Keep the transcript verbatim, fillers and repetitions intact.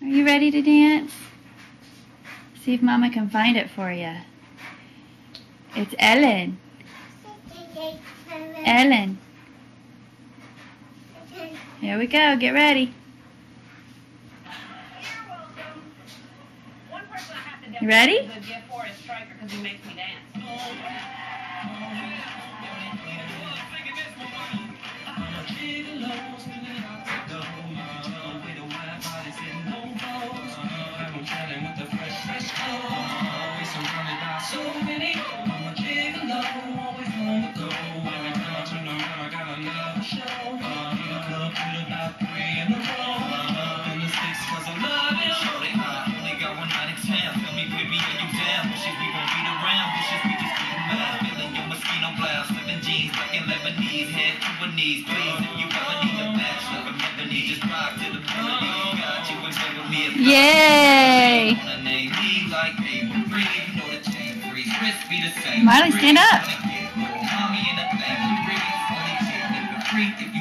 Are you ready to dance? See if Mama can find it for you. It's Ellen. Ellen. Here we go. Get ready. You ready? Yay! Marlie, stand up.